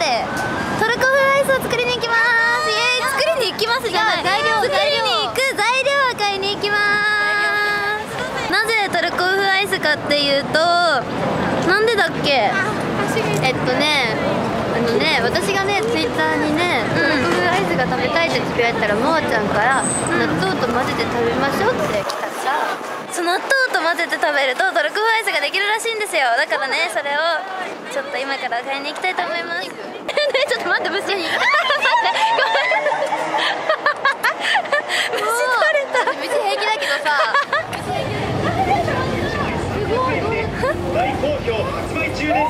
でトルコ風アイスを作りに行きます。イエーイ。作りに行きますじゃない、作りに行く材料を買いに行きます。なぜトルコ風アイスかっていうと、なんでだっけ。私がね、ツイッターにね、トルコ風アイスが食べたいってつぶやいたら、もあちゃんから納豆と混ぜて食べましょうって来たから、その納豆と混ぜて食べるとトルコ風アイスができるらしいんですよ。だからね、それをちょっと今から買いに行きたいと思います。ね、ちょっと待って、虫に虫取れた。虫平気だけどさ、 大好評発売中です。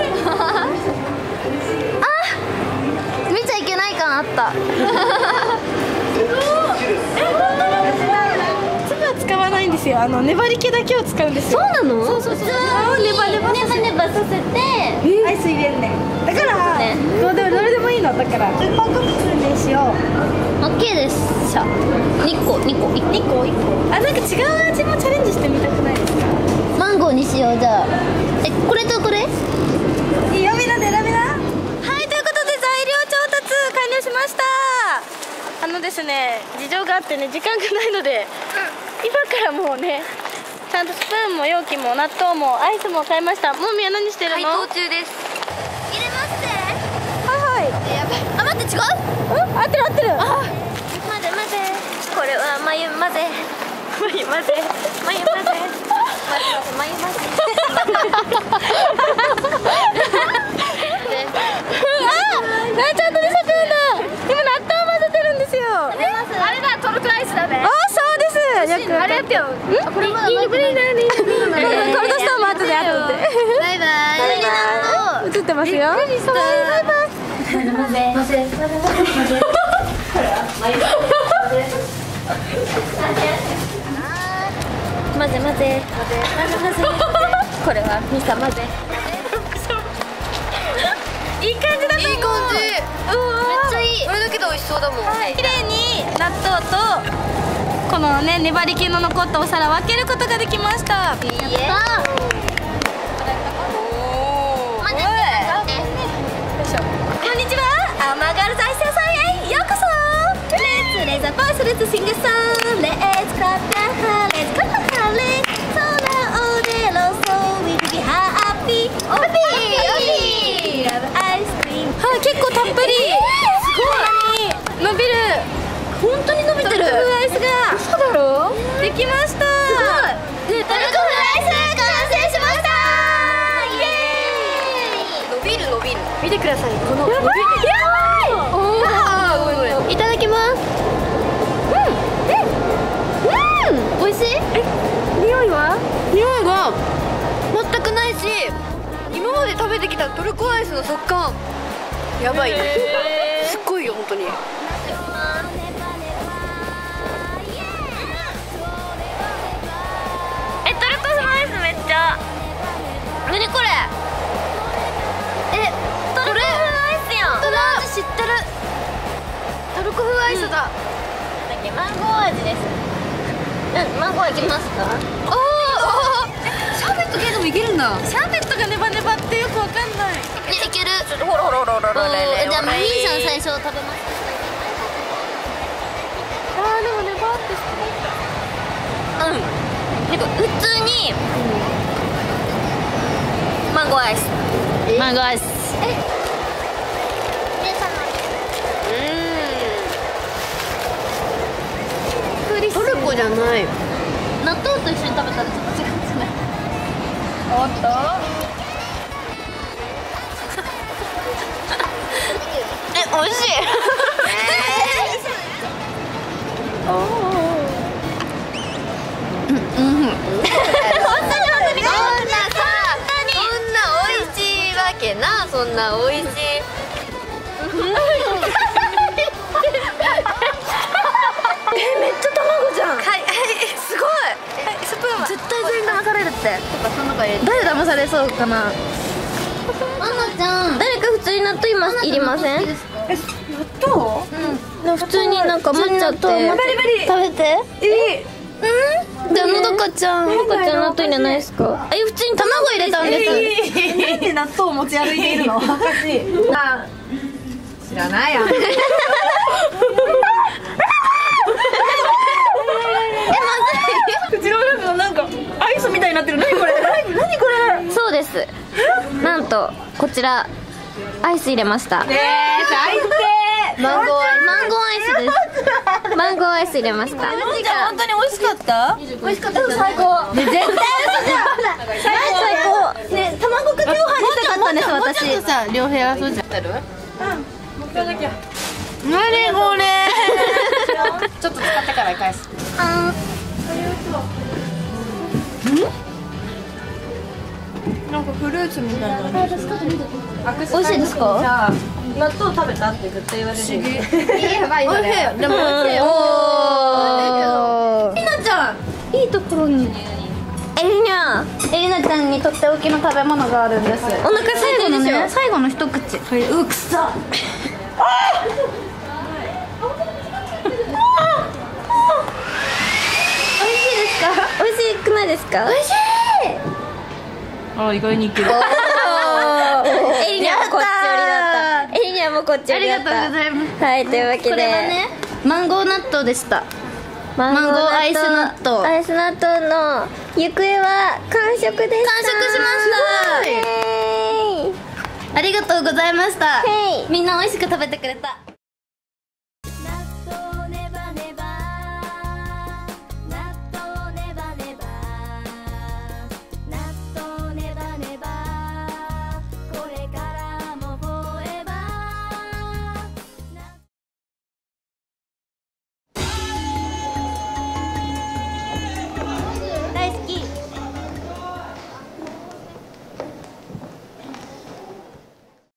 見ちゃいけない感あった。 粒は使わないんですよ。粘り気だけを使うんですよ。 そうなの？ そう。 ネバさせてアイス入れんねん。だからどれでもいいの。だから10パックずつにしよう。 オッケーです。じゃあ2個。 なんか違う味もチャレンジしてみたくないですか？ マンゴーにしよう。じゃあこれとこれ。 いいよ、みんなで選びな。はい、ということで材料調達完了しました。ですね、事情があってね、時間がないので、今からもうね、ちゃんとスプーンも容器も納豆もアイスも買いました。もみは何してるの？ 解凍中です。入れますね。 はい。 やばい。あ、待って、違う？ 合ってる合ってる。 混ぜ。これは眉混ぜ。 ちゃんとね、さくんだ。今納豆を混ぜてるんですよ。 あれだ、トルコアイスだね。 そうです。 あれやってよ。これまだこれとしたも後で。 バイバイ。 映ってますよ。バイバ混ぜ。これはミサ混ぜ。 いい感じだと思う。 いい感じ。めっちゃいい。これだけで美味しそうだもん。 綺麗に納豆とこのね、粘り気の残ったお皿を分けることができました。 やった。 こんにちは。アマガル大生さんへようこそ。レッツパースレッツシングソンレッツクラップハレッツクラップハレそらおでろそうウィルビハッピーオッピーラブアイスクリーム。はい、結構たっぷり。すごい伸びる。 本当に伸びてる。 トルコ風アイスが嘘だろ？ できました。 すごい。トルコ風アイス完成しました。イエーイ。伸びる。見てください。このやばい。 ごめん。いただきます。美味しい？ 匂いは全くないし、今まで食べてきたトルコアイスの食感やばい。すっごいよ本当に。 トルコ風アイスめっちゃ。 何これ？トルコ風アイスやん。本当だ。知ってる。トルコ風アイスだ。 マンゴー味です。 マンゴーいきますか？シャーベット系でもいけるんだ。 シャーベットがネバネバってよくわかんない。 いける。 ほら。 じゃあミーさん最初食べます。 でもネバってしてなんか普通にマンゴーアイス。 マンゴーアイス。 トルコじゃない。納豆と一緒に食べたらちょっと違うんじゃない？ おっと。 美味しい。そんな美味しい。めっちゃ卵じゃん。すごい。スプーンは絶対全員騙されるって。誰騙されそうかな。マナちゃん、誰か普通に納豆いりません？ 納豆？ 普通になんか抹茶って。 ベリベリ。 食べて。 じゃあのどかちゃん、 のどかちゃん納豆入れないですか？ 普通に卵入れたんです。 なんで納豆を持ち歩いているの？おかしい。知らないやん。口の中がなんかアイスみたいになってる。何これ？何これ？ そうです。なんとこちらアイス入れました。 最低。 マンゴーアイスです。マンゴーアイス入れました。 本当に美味しかった？美味しかった。最高。 絶対嘘じゃん。 最高。 ね、卵かけご飯にしたかったんです私。もうちょっとさ、両部屋そうじゃん。 何これ？ちょっと使ってから返す。なんかフルーツみたいな。 美味しいですか？ じゃあ納豆食べたって絶対言われる。やばいそれ。 でも美味しい。 おー。 りなちゃん、いいところに。 エリナちゃんにとっておきの食べ物があるんです。 お腹空いてるでしょ。 最後の一口。うくさ。美味しいですか？ 美味しくないですか？ 美味しい。 あ、意外にいける。 エリナもこっち寄りだった。エリナもこっち寄りだった。 ありがとうございます。 はい、というわけでこれはね、マンゴー納豆でした。 マンゴーアイス納豆。 アイス納豆の行方は完食でした。 完食しました。 イエーイ。 ありがとうございました。 へい。 みんな美味しく食べてくれた。